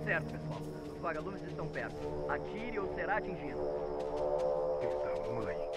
certo, pessoal. Os vagalumes estão perto. Atire ou será atingido. Então, vamos aí.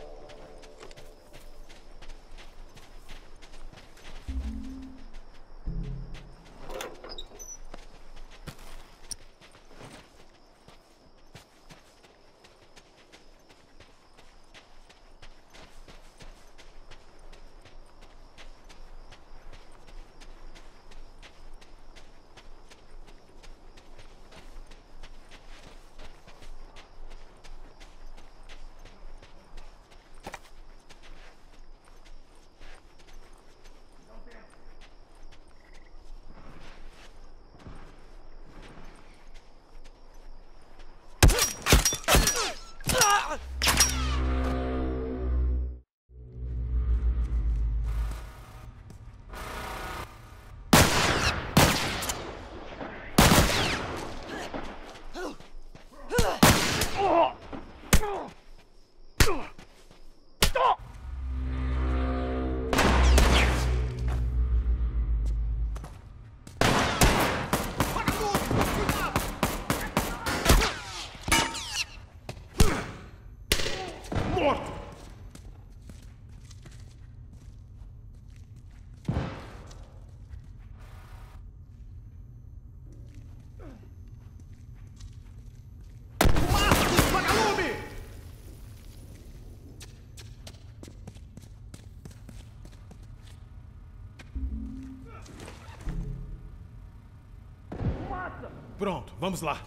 Pronto, vamos lá.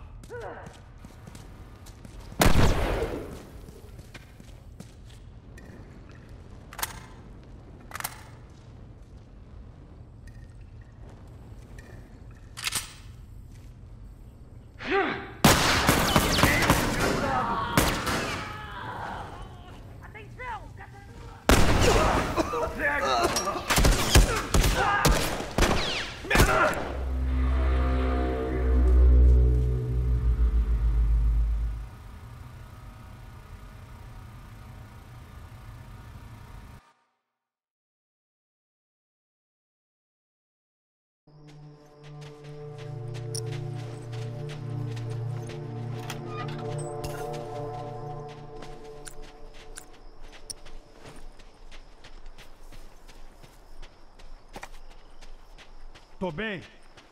Tô bem.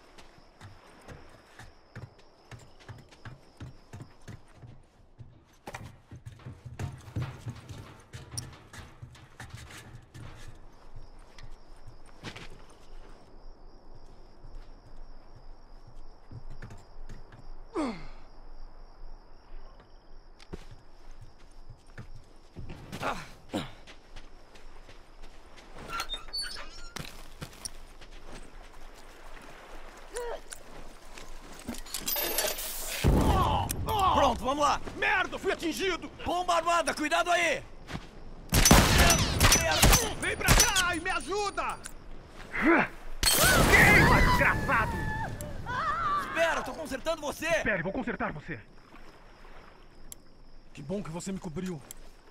Pronto, vamos lá! Merda, fui atingido! Bomba armada, cuidado aí! Vem pra cá e me ajuda! Queima, desgraçado! Espera, tô consertando você! Espere, vou consertar você. Que bom que você me cobriu.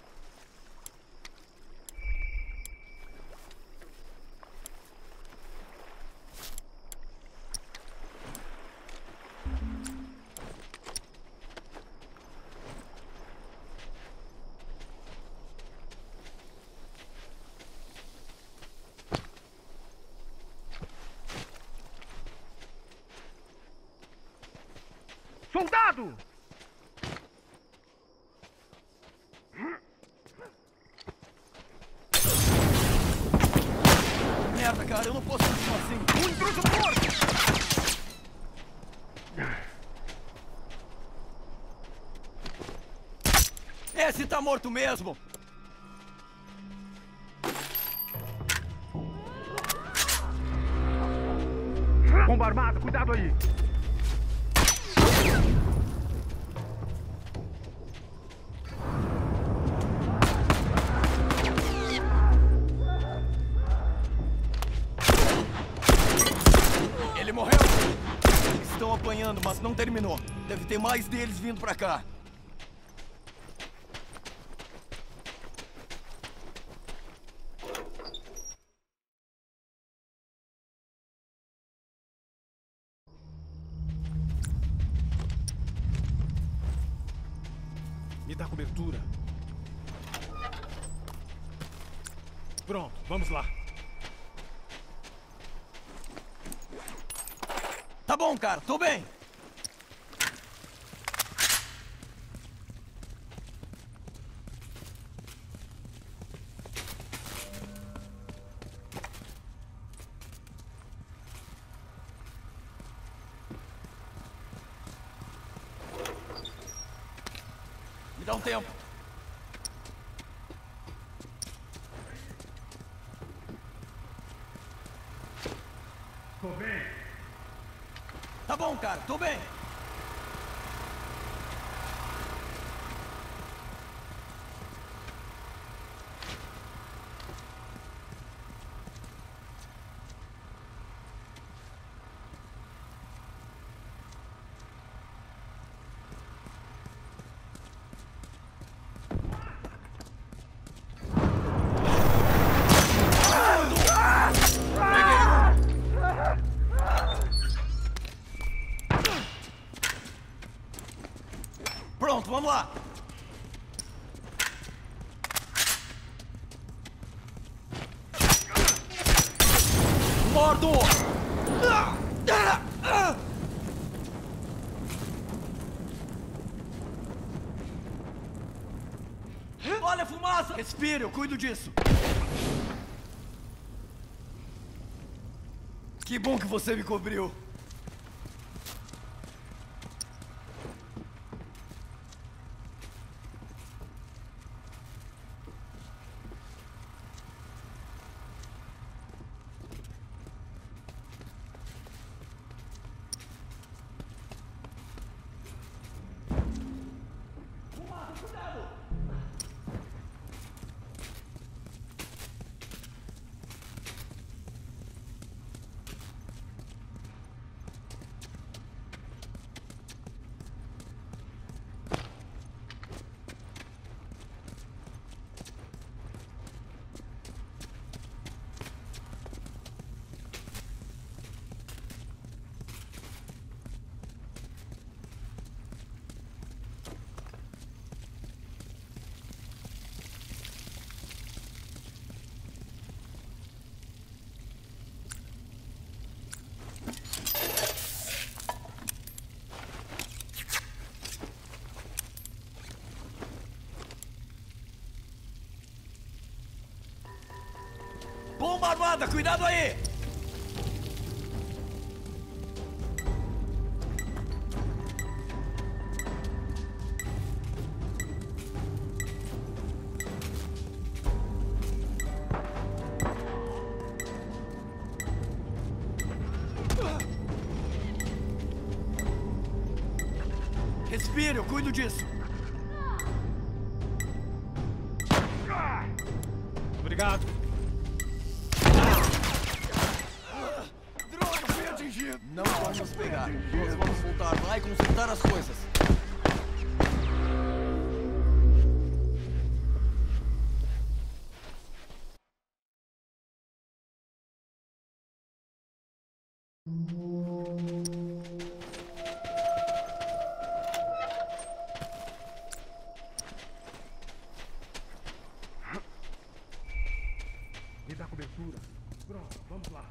Soldado! Merda, cara, eu não posso continuar assim. Um intruso morto! Esse tá morto mesmo! Bomba armada, cuidado aí! Ele morreu! Estão apanhando, mas não terminou. Deve ter mais deles vindo pra cá. dá cobertura. Pronto, vamos lá. Tá bom, cara, tô bem. Me dá um tempo. Tô bem. Tá bom, cara, tô bem. Pronto, vamos lá. Mordo! Olha a fumaça! Respira, eu cuido disso. Que bom que você me cobriu. Bomba armada, cuidado aí! Respira, eu cuido disso. Obrigado. Droga, fui atingido. Não vamos pegar. Nós vamos voltar lá e consertar as coisas. Me dá cobertura. Pronto, vamos lá.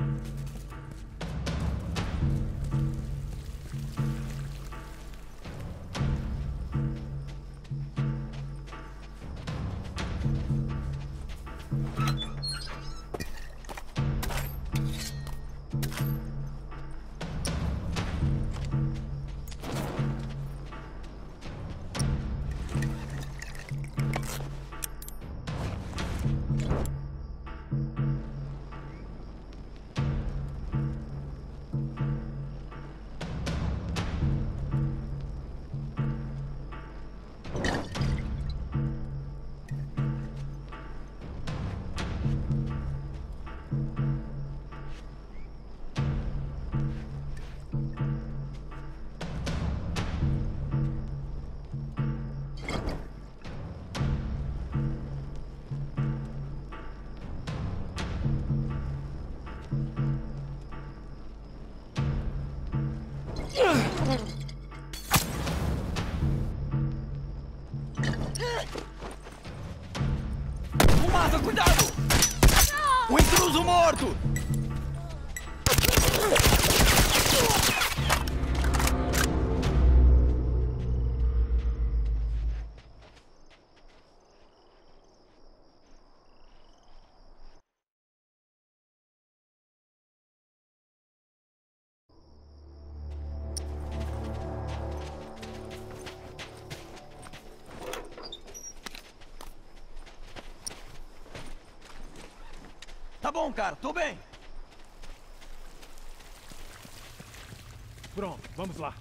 Fumaça, cuidado! Um intruso morto! Tá bom, cara, tô bem. Pronto, vamos lá.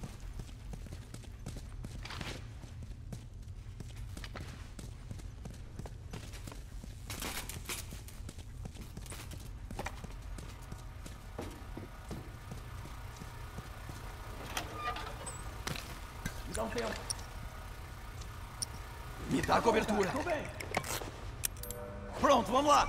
Me dá um tempo. Me dá cobertura. Tô bem. Pronto, vamos lá.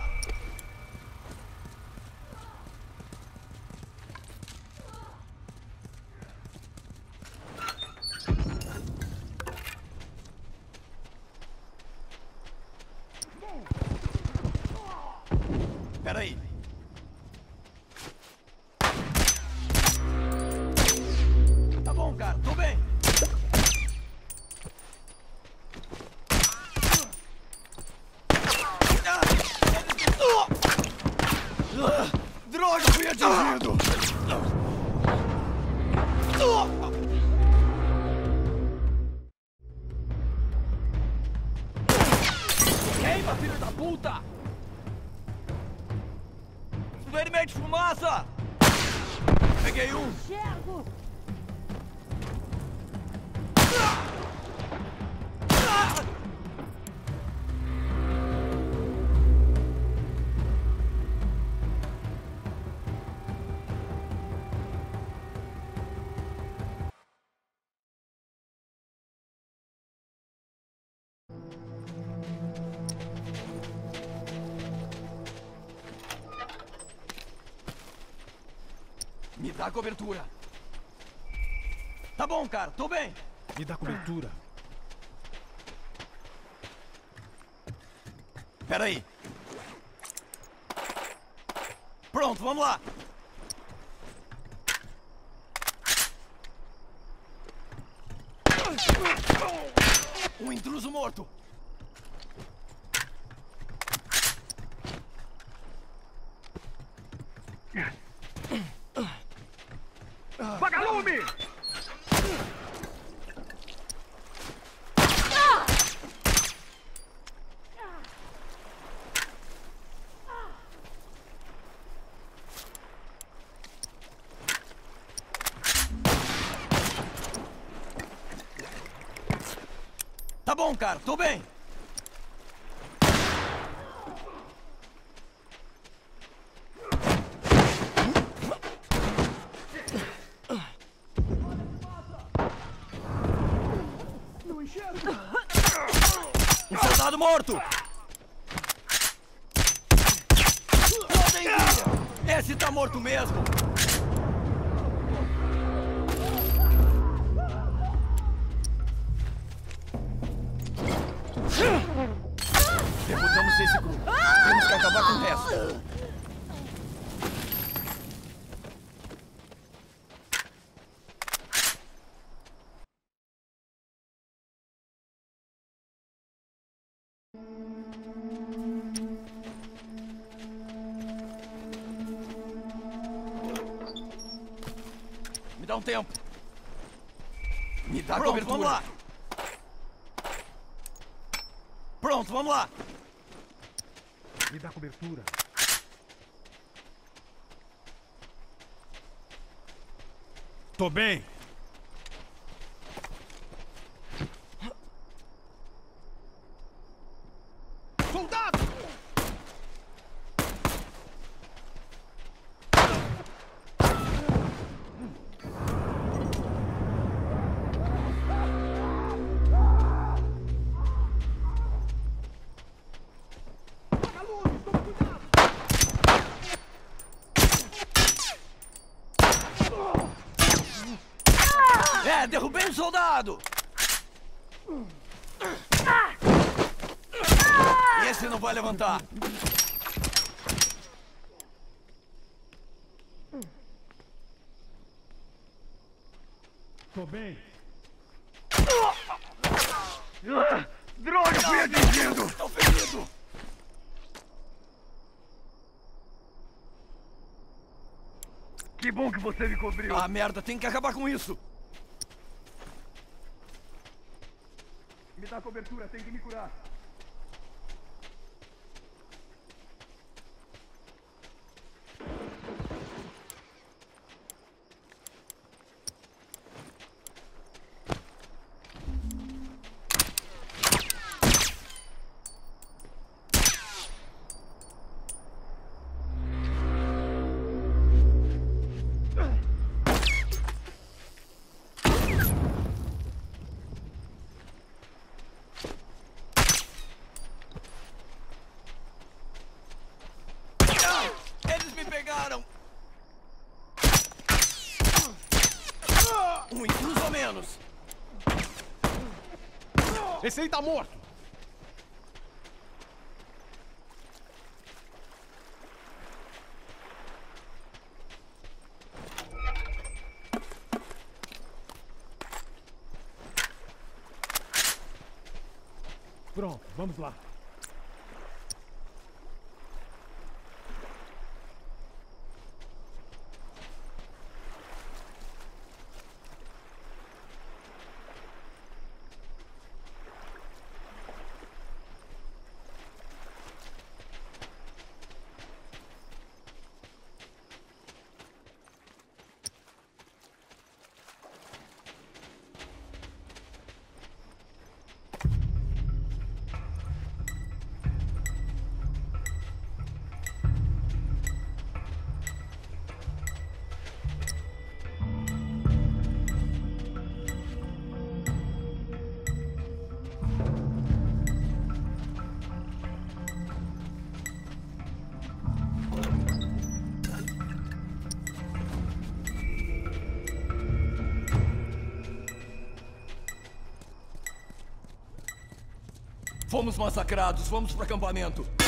Peraí. Tá bom, cara, tô bem. Droga, fui atingido. Queima, filho da puta! Vermelho de fumaça! Peguei um! Enxergo! Me dá cobertura. Tá bom, cara, tô bem. Me dá cobertura. Peraí. Pronto, vamos lá. Um intruso morto. Vagalume! Tá bom, cara, tô bem. Não enxergo! Um soldado morto! Podem vir! Esse tá morto mesmo! Derrotamos esse grupo. Temos que acabar com o resto. um tempo. Me dá Pronto, cobertura. vamos lá. Pronto, vamos lá. Me dá cobertura. Tô bem. Soldado! Apaga a luz, toma cuidado! Derrubei um soldado! Esse não vai levantar. Tô bem. Droga, fui atingido! Estou ferido! Que bom que você me cobriu. Ah, merda, tem que acabar com isso. Me dá cobertura, tem que me curar. Eles me pegaram! Um intruso ou menos. Esse aí tá morto. Pronto, vamos lá. Fomos massacrados, vamos pro acampamento.